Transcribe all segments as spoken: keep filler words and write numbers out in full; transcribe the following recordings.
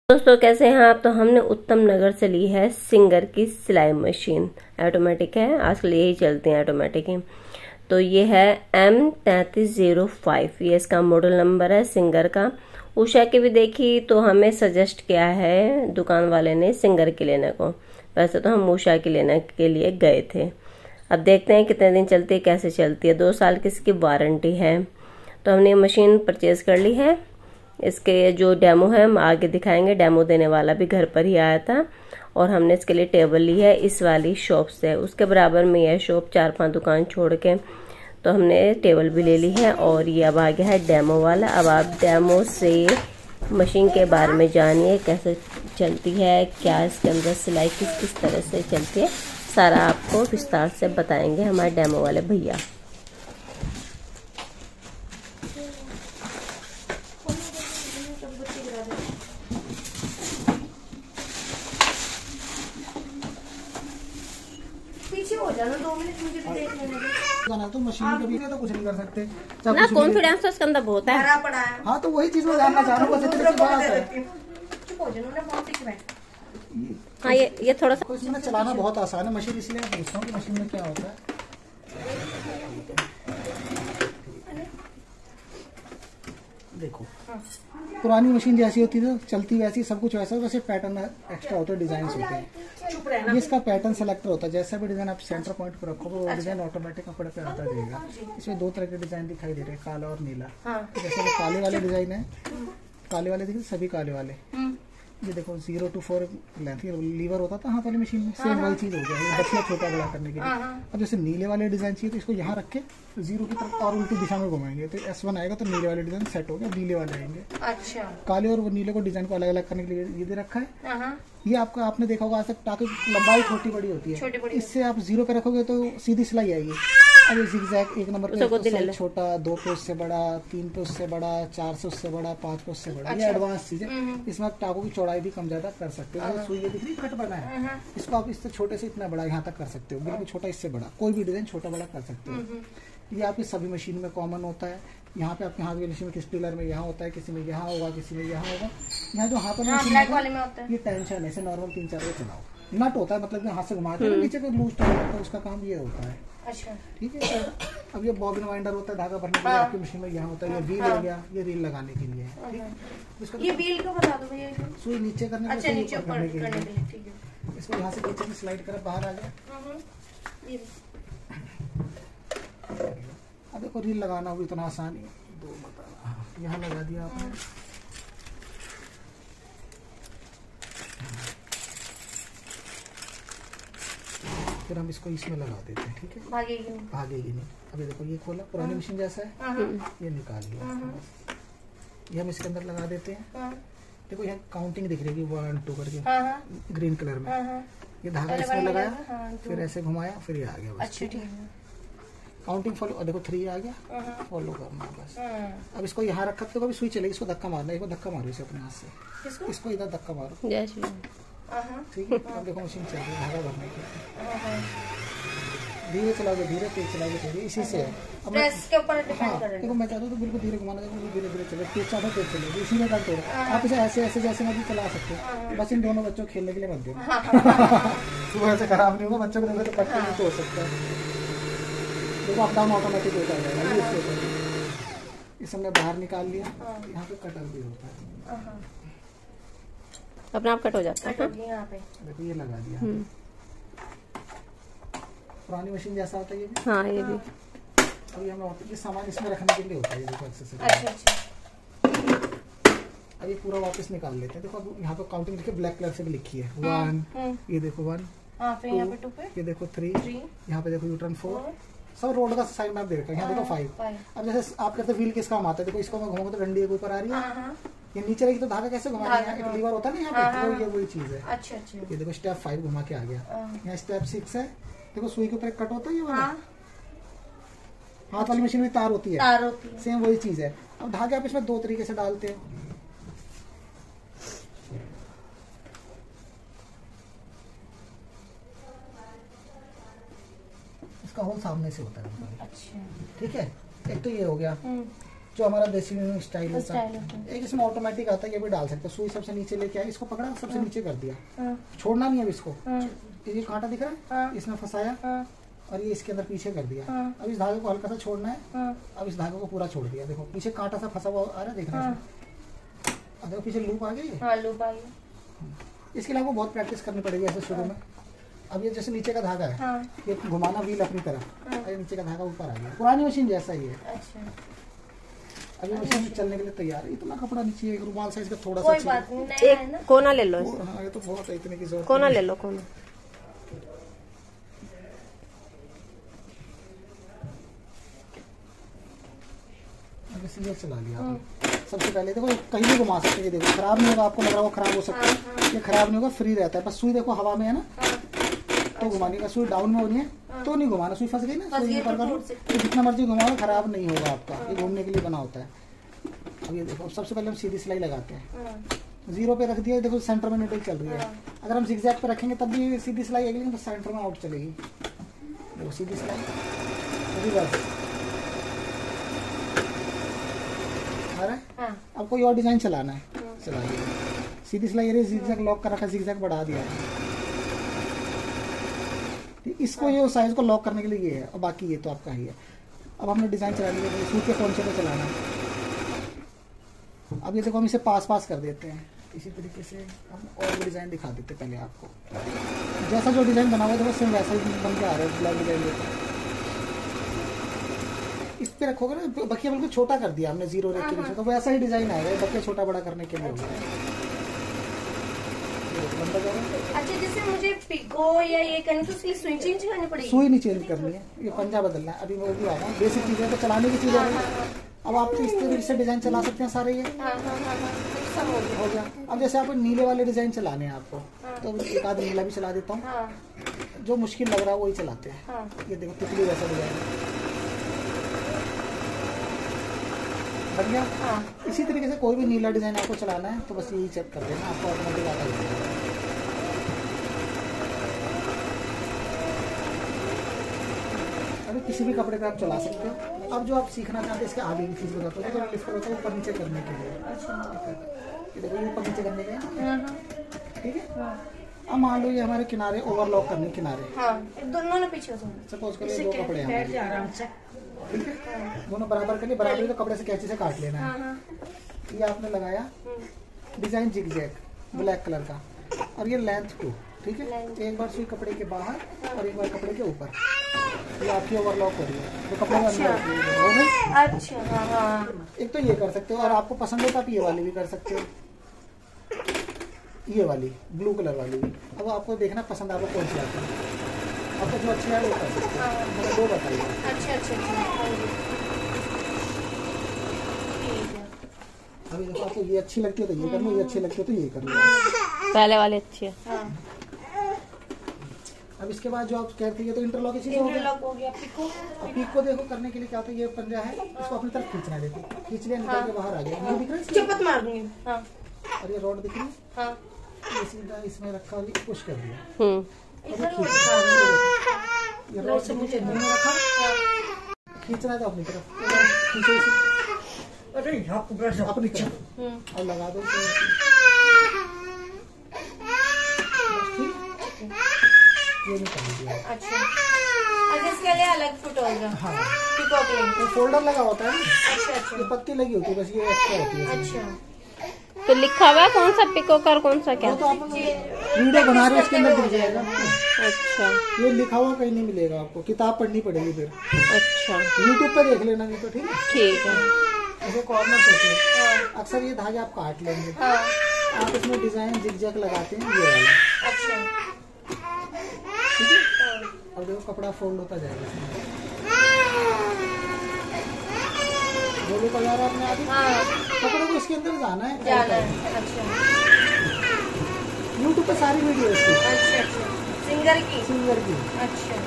दोस्तों कैसे हैं आप। तो हमने उत्तम नगर से ली है सिंगर की सिलाई मशीन। ऑटोमेटिक है, आजकल यही चलती हैं ऑटोमेटिक ही। तो ये है एम तैतीस जीरो फाइव, ये इसका मॉडल नंबर है सिंगर का। उषा की भी देखी तो हमें सजेस्ट किया है दुकान वाले ने सिंगर की लेने को। वैसे तो हम उषा की लेने के लिए गए थे। अब देखते हैं कितने दिन चलती है, कैसे चलती है। दो साल की इसकी वारंटी है। तो हमने ये मशीन परचेज कर ली है। इसके जो डेमो है हम आगे दिखाएंगे। डेमो देने वाला भी घर पर ही आया था और हमने इसके लिए टेबल ली है इस वाली शॉप से। उसके बराबर में यह शॉप चार पांच दुकान छोड़ के, तो हमने टेबल भी ले ली है। और ये अब आ गया है डेमो वाला। अब आप डेमो से मशीन के बारे में जानिए, कैसे चलती है, क्या इसके अंदर सिलाई किस किस तरह से चलती है, सारा आपको विस्तार से बताएंगे हमारे डेमो वाले भैया। हो जाना दो मिनट, मुझे भी देख लेने दो। तो मशीन कभी तो कुछ नहीं कर सकते ना, कॉन्फिडेंस तो इसके अंदर बहुत है। भरा पड़ा है। हाँ तो वही चीज मैं जानना चाह रहा हूँ। हाँ ये ये थोड़ा सा इसमें चलाना बहुत आसान है मशीन, इसलिए मैं पूछता हूँ कि मशीन में क्या होता है। देखो पुरानी मशीन जैसी होती थी चलती वैसी, सब कुछ वैसा, वैसे पैटर्न एक्स्ट्रा होते हैं, डिजाइन होते हैं। ये इसका पैटर्न सेलेक्टर होता है। जैसा भी डिजाइन आप सेंटर पॉइंट पर रखोगे वो डिजाइन ऑटोमेटिक कपड़े पे आता जाएगा। इसमें दो तरह के डिजाइन दिखाई दे रहे हैं, काला और नीला। जैसे वो काले वाले डिजाइन है, काले वाले देखिए सभी काले वाले। ये देखो zero two four length lever होता था हाथ वाली मशीन में, सेम वही चीज हो गया, बचना छोटा बड़ा करने के लिए। अब जैसे नीले वाले डिजाइन चाहिए तो इसको यहाँ रख के जीरो की तरफ और उल्टी दिशा में घुमाएंगे तो एस वन आएगा, तो नीले वाले डिजाइन सेट हो गया, नीले वाले आएंगे। अच्छा। काले और वो नीले को डिजाइन को अलग अलग करने के लिए ये दे रखा है। ये आपका आपने देखा होगा आज तक टाके लंबाई छोटी बड़ी होती है, इससे आप जीरो पे रखोगे तो सीधी सिलाई आएगी। अब ये जिगजैग एक नंबर पे छोटा, दो पे उससे बड़ा, तीन पे उससे बड़ा, चार से उससे बड़ा, पांच पे उससे बड़ा। ये एडवांस चीज है। इसमें आप टाकों की चौड़ाई भी कम ज्यादा कर सकते हो। सुई ये दिखनी कट बना है, इसको आप इससे छोटे से इतना बड़ा यहाँ तक कर सकते हो, बिल्कुल छोटा इससे बड़ा, कोई भी डिजाइन छोटा बड़ा कर सकते हो। ये आपकी सभी मशीन में कॉमन होता है। यहाँ पे आपके हाथ वाली मशीन में किस पिलर में यहाँ होता है, किसी में यहाँ होगा, किसी में यहाँ होगा। यहाँ जो हाथ वाली मशीन है ये टेंशन है, नॉर्मल तीन चार बजे चलाओ। नट होता है, मतलब हाथ से घुमाते हैं नीचे को लूज टाइट होता है, उसका काम ये होता है। अच्छा ठीक है। अब ये बॉबिन वाइंडर होता है धागा भरने के लिए, आपकी मशीन में यहाँ होता है। ये व्हील हो गया, ये रील लगाने के लिए। ठीक, ये व्हील को बता दो भैया। सुई नीचे करने अच्छा, नीचे करने के लिए। ठीक है। इसको यहाँ से नीचे में स्लाइड कर बाहर आ गया। अब देखो रील लगाना हो इतना आसान है, दो बता यहाँ लगा दिया आपने। फिर हम इसको इसमें लगा देते हैं। ठीक है, भागेगी नहीं, भागेगी नहीं। अभी देखो ये खोला, पुरानी मशीन जैसा है, ये निकाल लिया। ये हम इसके अंदर लगा देते हैं। देखो यहाँ काउंटिंग दिख रही है वन टू करके ग्रीन कलर में। ये धागा इसमें लगाया, फिर ऐसे घुमाया, फिर ये आ गया। बस ठीक है, काउंटिंग फॉलो। देखो थ्री आ गया, फॉलो करना बस। अब इसको यहाँ रखा तो कभी सुई चलेगी, इसको धक्का मारना, इसको धक्का मारो इसे अपने हाथ से, इसको इधर धक्का मारो। ठीक है। अब देखो मशीन चल रही है धागा भरने की। धीरे चलाओगे, धीरे तेज चलाओगे, धीरे इसी से है। प्रेस के ऊपर डिपेंड कर रहा है। देखो मैं चाहता हूँ तो बिल्कुल धीरे घुमाना, धीरे धीरे चले, तेज चाहता तेज चलेगी, इसी में करते हो। आप इसे ऐसे ऐसे जैसे मैं भी चला सकते हो, बस इन दोनों बच्चों को खेलने के लिए मत दो। तो ऐसे खराब नहीं होगा, बच्चों को देखो तो पट्टे नहीं तो हो सकता है। देखो अप डाउन ऑटोमेटिक होता है। इस हमने बाहर निकाल लिया। यहाँ पे कटर भी होता है, अपने आप कट हो जाता है। यहाँ पे देखो ये लगा दिया। पुरानी मशीन जैसा होता है ये भी। हाँ ये भी। अभी हमें ये सामान इसमें रखने के लिए होता है। ये देखो एक्सेसरी। अच्छा अच्छा। अब ये पूरा वापस निकाल लेते हैं। देखो अब यहाँ पे काउंटिंग देखिए ब्लैक कलर से भी लिखी है, वन। ये देखो वन, यहाँ पे टू पे, ये देखो थ्री, यहाँ पे देखो यूटर्न फोर, सब रोड का साइन मैप दे रखा है। यहाँ देखो फाइव। अब जैसे आप कहते हैं व्हील किस काम आता है, देखो इसको मैं घुमाऊंगा तो डंडी के ऊपर आ रही है, ये नीचे रहेगी तो धागा कैसे घुमा रही है, एक लीवर होता है ना यहाँ पे, वो ये वही चीज है। अच्छा अच्छा। ये देखो स्टेप फाइव घुमा के आ गया। यहाँ स्टेप सिक्स है, देखो सुई के ऊपर एक कट होता है, ये वाला हाथ वाली मशीन में तार होती है, तार होती है, सेम वही चीज है। अब धागे आप इसमें दो तरीके से डालते हैं। इसका होल सामने से होता है। अच्छा ठीक है, एक तो ये हो गया। जो हमारा देसी स्टाइल होता है। एक इसमें ऑटोमेटिक आता है, ये भी डाल सकते हैं। सुई सबसे नीचे लेके आए, इसको पकड़ा सबसे नीचे कर दिया, छोड़ना नहीं है इसको। ये कांटा दिख रहा है, इसमें फंसाया और ये इसके अंदर पीछे कर दिया। अब इस धागे को हल्का सा छोड़ना है, अब इस धागे को पूरा छोड़ दिया। देखो पीछे कांटा सा फंसा हुआ आ रहा है, देख रहे हैं? देखो पीछे लूप आ गई है, लूप आ गई। इसके लिए आपको बहुत प्रैक्टिस करनी पड़ेगी ऐसे शुरू में। अब ये जैसे नीचे का धागा है, हाँ। ये घुमाना व्हील अपनी तरफ, हाँ। नीचे का धागा ऊपर आ गया। पुरानी मशीन जैसा ही है। अच्छा। अब ये मशीन चलने के लिए तैयार है। इतना कपड़ा नीचे एक रुमाल साइज का थोड़ा सा चाहिए। एक कोना ले लो। हाँ ये तो बहुत है, इतने की जरूरत। कोना ले लो, कोना। अब चला लिया सबसे पहले। देखो कहीं भी घुमा सकते हैं, देखो खराब नहीं होगा। आपको लग रहा है खराब हो सकता है, ये खराब नहीं होगा, फ्री रहता है। बस सुई देखो हवा में है ना, तो घुमाने का। सुई डाउन में होनी है तो नहीं घुमाना, सुई फंस गई ना, सुई ऊपर करो तो जितना मर्जी घुमाओ खराब नहीं होगा आपका। ये घूमने के लिए बना होता है। अब ये देखो सबसे पहले हम सीधी सिलाई लगाते हैं। जीरो पे रख दिया, देखो सेंटर में नीडल चल रही है। अगर हम जिगजैग पे रखेंगे तब भी सीधी सिलाई आएगी, तो सेंटर में आउट चलेगी। देखो सीधी सिलाई, रिवर्स। हाँ। अब कोई और डिजाइन चलाना है, चलाइए। सीधी सिलाई ये जिगजैग लॉक कर रखा, जिगजैग बढ़ा दिया है। इसको ये साइज को लॉक करने के लिए ये है, और बाकी ये तो आपका ही है। अब हमने डिजाइन चला लिया, सूट के पोंछे पे चलाना है। अब ये देखो हम इसे पास पास कर देते हैं। इसी तरीके से हम और भी डिजाइन दिखा देते हैं पहले आपको। जैसा जो डिजाइन बना हुआ है सेम वैसा ही बन के आ रहा है। ब्लैक डिजाइन देते इस पे रखोगे ना, बकिया बिल्कुल छोटा कर दिया हमने जीरो रेख के पीछे, तो वैसा ही डिजाइन आएगा। बकिया छोटा बड़ा करने के लिए होगा। अच्छा, जैसे मुझे पिको या ये करनी तो उसकी सुई चेंज करनी पड़ेगी? सुई नहीं चेंज करनी है, ये पंजा बदलना है। अभी मैं वो भी आ रहा हूँ। बेसिक चीजें तो चलाने की चीजें है। अब आप इस तरीके से डिजाइन चला सकते हैं सारे। ये हो गया। अब जैसे आपको नीले वाले डिजाइन चलाने हैं आपको, तो एक आध नीला भी चला देता हूँ। जो मुश्किल लग रहा है वही चलाते हैं। ये देखो तितली वैसा डिजाइन बन गया। हाँ। इसी तरीके से कोई भी नीला डिजाइन आपको चलाना है तो बस यही चेक कर देना, आपको ऑटोमेटिक आता है। अभी किसी भी कपड़े पे आप चला सकते हो। अब जो आप सीखना चाहते हैं इसके आगे की चीज बताता हूँ। जो लिफ्ट होता है ऊपर नीचे करने के लिए। अच्छा। देखो ये ऊपर नीचे करने के लिए, ठीक है। अब मान लो ये हमारे किनारे ओवरलॉक करने किनारे, दोनों ने पीछे सपोज करिए दो कपड़े हैं, ठीक है। दोनों बराबर कर लिए, बराबर तो कपड़े से कैंची से काट लेना है। ये आपने लगाया डिजाइन जिगजैग ब्लैक कलर का, और ये लेंथ टू, ठीक है। एक बार सुई कपड़े के बाहर और एक बार कपड़े के ऊपर, ये आपकी ओवरलॉक हो रही है तो कपड़े में अंदर। अच्छा, एक तो ये कर सकते हो, और आपको पसंद है तो आप ये वाली भी कर सकते हो, ये वाली ब्लू कलर वाली भी। अब आपको देखना पसंद आपको कौन सी आती है, आपको जो अच्छी है वो कर सकते हैं। दो बताइए। अच्छा अच्छा अभी देखो आपको ये अच्छी लगती है तो ये कर लो, ये अच्छी लगती है तो ये कर लो। पहले वाले अच्छी है। अब इसके बाद जो आप कहते हैं ये तो इंटरलॉक की चीज हो गया। पिको, अब पिको देखो करने के लिए क्या होता है, ये पंजा है, इसको अपनी तरफ खींचना है। देखो खींच लिया, निकल के बाहर आ गया। ये दिख रहा है, चपत मार दूंगी। हाँ। और ये रॉड दिख रही है, हाँ। ये सीधा इसमें रखा और पुश कर दिया। हम्म। ये रॉड से मुझे मुंह में रखा, खींचना है तो अपनी तरफ खींचो इसे, अपनी तरफ और लगा दो। ये नहीं कर दिया। अच्छा, अच्छा इसके लिए अलग फुट होगा। हाँ, पिको के लिए तो फोल्डर लगा होता है। अच्छा अच्छा, ये पत्ती लगी होती है, बस ये एक्स्ट्रा होती है। अच्छा, तो लिखा हुआ है कौन सा पिको कर कौन सा क्या? तो आप वीडियो बना रहे हो उसके अंदर दिख जाएगा। अच्छा, ये लिखा हुआ कहीं नहीं मिलेगा आपको, किताब पढ़नी पड़ेगी फिर। अच्छा, यूट्यूब पे देख लेना नहीं तो ठीक है। ठीक है। ऐसे कॉर्नर सोच अक्सर ये धागे आप काट लेंगे। हाँ। आप इसमें डिजाइन जिगजैग लगाते हैं, ये वाला। अच्छा, ठीक है। अब देखो कपड़ा फोल्ड होता जाएगा। बोलो तो यार आपने आगे कपड़े को इसके अंदर जाना है, जाना है। अच्छा, यूट्यूब पे सारी वीडियो इसकी। अच्छा अच्छा, सिंगर की सिंगर की। अच्छा,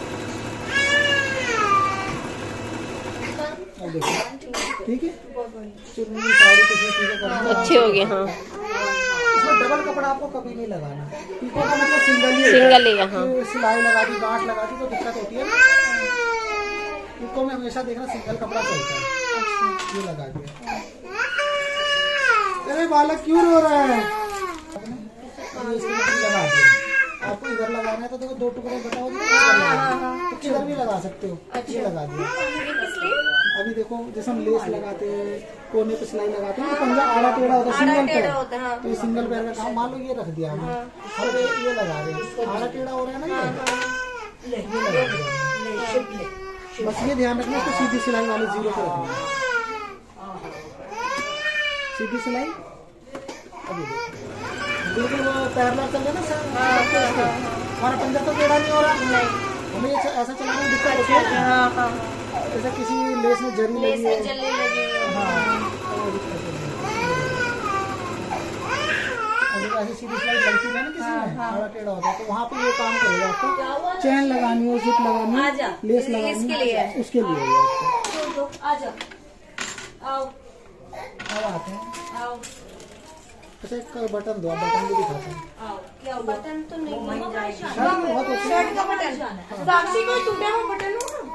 अब देखो ठीक है। बहुत बढ़िया। चुन्नी साड़ी कुछ चीजें करना अच्छी होगी। हाँ, इसमें डबल कपड़ा आपको कभी नहीं लगाना। पिको का मतलब सिंगल ही सिंगल ही। हाँ, सिलाई लगा दी, गांठ लगा दी तो दिक्कत होती है। पिको में हमेशा देखना सिंगल कपड़ा चलता है। ये लगा दिया। अरे बालक क्यों रो रहा है? लगा दिया। आपको इधर लगाना है तो देखो दो टुकड़े बताओ तो किधर भी लगा सकते हो। अच्छी लगा दिया। अभी देखो जैसे हम लेस लगाते हैं, कोने पे सिलाई लगाते हैं, तो पंजा आड़ा टेढ़ा होता है सिंगल पैर, तो ये सिंगल पैर का काम मान लो ये रख दिया हमने, अब ये लगा रहे हैं, आड़ा टेढ़ा हो रहा है ना ये, ये लगा दिया। बस ये ध्यान रखना तो सीधी सिलाई वाले जीरो पे रखना, सीधी सिलाई। अभी बिल्कुल वो पैरलर चल रहा है ना सर, हमारा पंजा तो टेढ़ा नहीं हो रहा, हमें ऐसा चलाने में दिक्कत होती है। जैसे किसी लेस में जरी लगी है, हाँ ऐसी सीधी सिलाई लगती है ना किसी में, थोड़ा टेढ़ा होता है, तो वहाँ पे ये काम करेगा आपको। चैन लगानी हो, जिप लगानी, लेस लगानी, उसके लिए अब आते हैं। अच्छा एक बटन दो, बटन भी दिखाते हैं। बटन तो नहीं, बहुत शर्ट का बटन, साक्षी को टूटा हुआ बटन हो ना,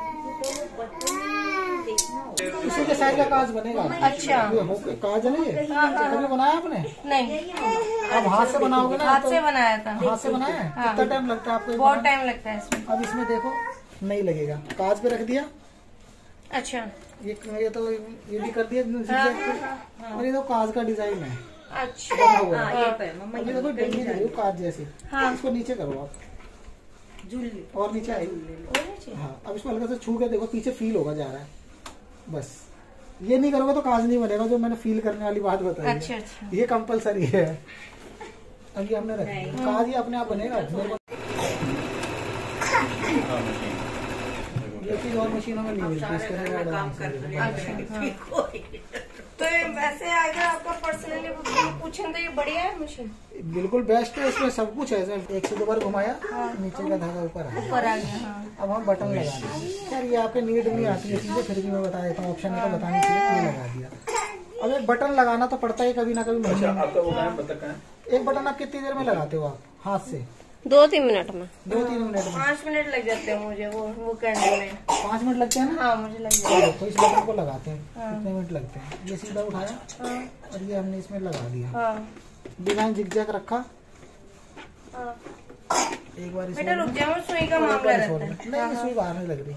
इसी के साइड का काज बनेगा। अच्छा ये काज है ना, ये कभी बनाया आपने? नहीं, अब हाथ से बनाओगे ना? हाथ से बनाया था। हाथ से बनाया? कितना टाइम लगता है आपको? बहुत टाइम लगता है इसमें। अब इसमें देखो नहीं लगेगा, काज पे रख दिया। अच्छा ये ये तो ये भी कर दिया, और ये तो काज का डिजाइन है। अच्छा ये देखो डंडी दे रही हो काज जैसी, इसको नीचे करो आप, और नीचे आई। हाँ अब इसको हल्का से छू के देखो, पीछे फील होगा जा रहा है, बस ये नहीं करोगे तो काज नहीं बनेगा, जो मैंने फील करने वाली बात बताई। अच्छा अच्छा ये कंपलसरी है। अभी हमने रखा काज ही अपने आप बनेगा। ये चीज और मशीनों में नहीं मिलती, इसके तो वैसे अगर आपका पर्सनली पूछें तो ये बढ़िया है मशीन, बिल्कुल बेस्ट है। इसमें सब कुछ है, एक से दो बार घुमाया, नीचे का धागा ऊपर आ ऊपर आ गया। हाँ। अब हम बटन लगा देंगे। यार ये आपके नीड नहीं आती है चीजें, फिर भी मैं बता देता हूँ, ऑप्शन है तो बतानी चाहिए, ये लगा दिया। अब एक बटन लगाना तो पड़ता है कभी ना कभी मशीन में। एक बटन आप कितनी देर में लगाते हो आप हाथ से? दो तीन मिनट में। दो तीन मिनट में? पाँच मिनट लग जाते हैं मुझे वो वो करने में। पाँच मिनट लगते हैं ना? हाँ मुझे लग जाता है। तो इस बटन को लगाते हैं कितने मिनट लगते हैं? ये सीधा उठाया और ये हमने इसमें लगा दिया, डिजाइन जिगजैग रखा। एक बार बेटा रुक जाओ, सुई का मामला रहता है। नहीं सुई बाहर नहीं लग रही,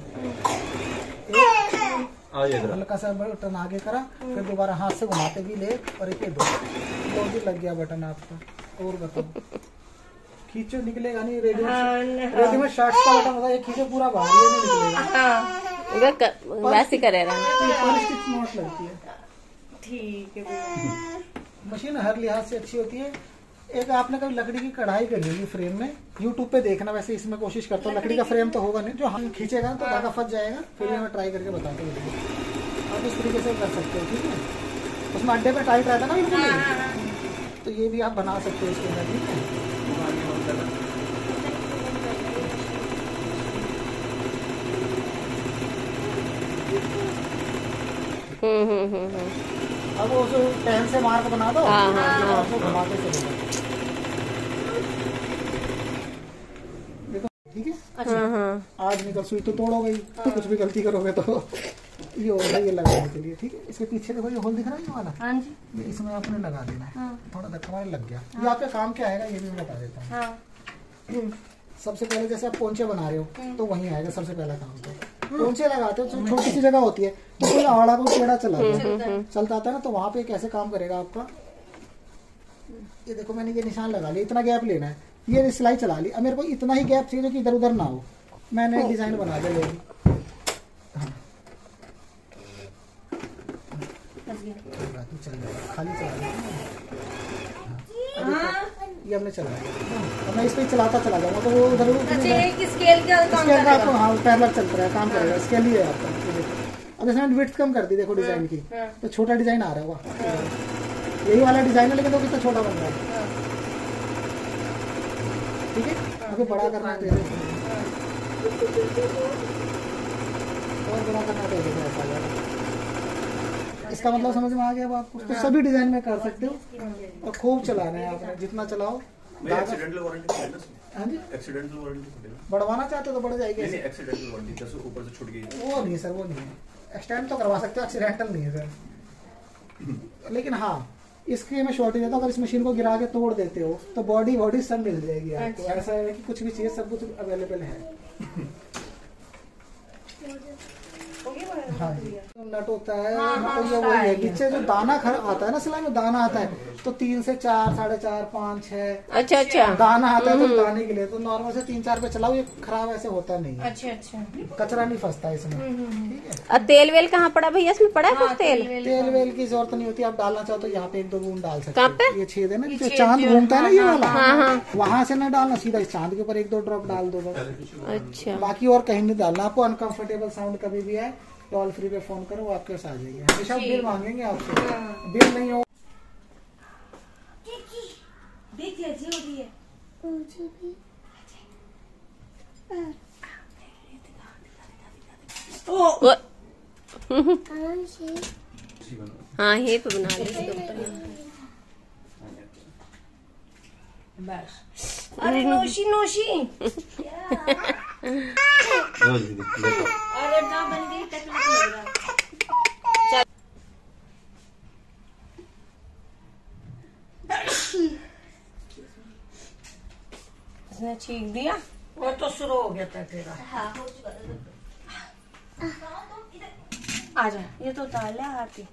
हल्का सा बटन आगे करा, फिर दोबारा हाथ से घुमाते भी ले, और एक दो दो भी लग गया बटन आपका। और बताओ खींचो निकलेगा नहीं, रेडीमेड रेडीमेड शर्ट्स का बटन होता है, खींचो पूरा बाहर ही नहीं निकलेगा। वैसे करेगा, नोट लगती है। ठीक है, मशीन हर लिहाज से अच्छी होती है। एक आपने कभी लकड़ी की कढ़ाई करी होगी फ्रेम में, यूट्यूब पे देखना, वैसे इसमें कोशिश करता हूँ। लकड़ी का फ्रेम तो होगा नहीं, जो हम खींचेगा ना तो धागा फंस जाएगा, फिर मैं ट्राई करके बताते हुए आप इस तरीके से कर सकते हो। ठीक है, उसमें अड्डे पे टाइट रहता है ना बिल्कुल, तो ये भी आप बना सकते हो इसके अंदर। ठीक है, हम्म हम्म हम्म अब वो पेन से मार्क बना दो, हाँ हाँ उसको घुमाते चलेगा। देखो ठीक है। अच्छा हाँ। आज निकल सुई तो तोड़ हो गई, तो कुछ भी गलती करोगे तो ये हो गई, ये लगाने के लिए। ठीक है, इसके पीछे देखो ये होल दिख रहा है ये वाला, हाँ जी, ये इसमें आपने लगा देना है। थोड़ा धक्का मार लग गया। ये आपका काम क्या आएगा ये भी मैं बता देता हूँ। सबसे पहले जैसे आप पोंचे बना रहे हो तो वहीं आएगा सबसे पहला काम। तो पोंचे लगाते हो तो छोटी सी जगह होती है, तो कोई आड़ा को टेढ़ा चला चलता आता है ना, तो वहां पे कैसे काम करेगा आपका। ये देखो मैंने ये निशान लगा लिया, इतना गैप लेना है, ये सिलाई चला ली। अब मेरे को इतना ही गैप चाहिए कि इधर उधर ना हो, मैंने डिजाइन बना दिया। ये चल जाएगा, खाली चला दिया, ये हमने चला दिया। अब मैं इस पे चलाता चला जाऊंगा तो वो उधर स्केल का काम करेगा। हाँ पैरेलल चलता है, काम करेगा, स्केल ही है आपका। अब जैसे मैंने विड्थ कम कर दी देखो डिजाइन की, तो छोटा डिजाइन आ रहा है, यही वाला डिजाइन है, लेकिन वो कितना छोटा बन रहा है। ठीक है, अभी बड़ा करना है और बड़ा करना है, ऐसा इसका मतलब समझ में आ गया अब आपको। तो सभी डिजाइन में कर सकते हो, और खूब चलाना है आपने, जितना चलाओ। एक्सीडेंटल वारंटी है ना? हाँ जी, एक्सीडेंटल वारंटी बढ़वाना चाहते हो तो बढ़ जाएगी। नहीं, एक्सीडेंटल वारंटी जैसे ऊपर से छूट गई वो नहीं सर, वो नहीं है एक्सटेंड तो करवा सकते हो, एक्सीडेंटल नहीं है सर। लेकिन हाँ इसके में शॉर्टेज है, तो अगर इस मशीन को गिरा के तोड़ देते हो तो बॉडी बॉडी सब मिल जाएगी आपको। ऐसा है कि कुछ भी चाहिए सब कुछ अवेलेबल है। हाँ जी, नट होता है, मतलब ये वही है, नीचे जो दाना खर आता है ना सिलाई में, दाना आता है तो तीन से चार, साढ़े चार, पाँच, छह अच्छा अच्छा दाना आता है। तो दाने के लिए तो नॉर्मल से तीन चार पे चलाओ, ये खराब ऐसे होता नहीं है। अच्छा अच्छा, कचरा नहीं फंसता इसमें। ठीक है। और तेल वेल कहाँ पड़ा भैया? इसमें पड़ा है कुछ तेल? तेल वेल की जरूरत नहीं होती, आप डालना चाहो तो यहाँ पे एक दो बूंद डाल सकते कहाँ पे? हो। ये छेद है ना, जो चांद घूमता है ना ये वाला, हाँ हाँ, वहाँ से ना डालना, सीधा इस चांद के ऊपर एक दो ड्रॉप डाल दो बस। अच्छा, बाकी और कहीं नहीं डालना। आपको अनकंफर्टेबल साउंड कभी भी है टोल फ्री पे फोन करो, वो आपके पास आ जाएगी। हमेशा बिल मांगेंगे आपसे, बिल नहीं हो हाँ ये पे बना ले बस। अरे नोशी नोशी अरे ना बन गई, तक लग रहा। इसने छींक दिया, वो तो शुरू हो गया था तेरा। हाँ, हो चुका था। आ जा, ये तो उतार ले आती।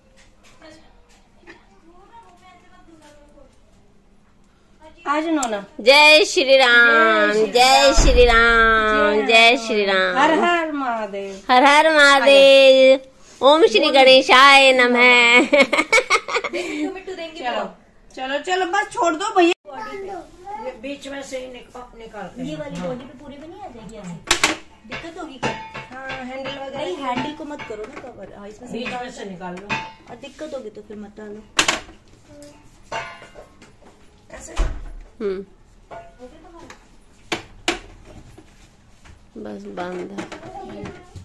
आज नोना। जय श्री राम, जय श्री राम, जय श्री राम, हर हर महादेव, हर हर महादेव, ओम श्री गणेशाय नमः। चलो चलो चलो बस छोड़ दो भैया, बीच में से ही निकाल निकाल। ये वाली बॉडी पे पूरी भी नहीं आ जाएगी ऐसे? दिक्कत होगी क्या? हाँ हैंडल वगैरह। नहीं हैंडल को मत करो ना कवर, हाँ इसमें से बीच में से निकाल लो। और दिक्कत होगी तो फिर मत डालो। ऐसे हम्म, बस बंद है।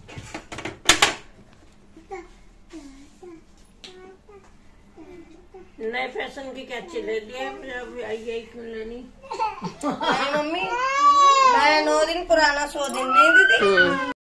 नए फैशन की कैची ले लिया, यही क्यों लेनी? मम्मी मैं नौ दिन पुराना सौ दिन नहीं दीदी।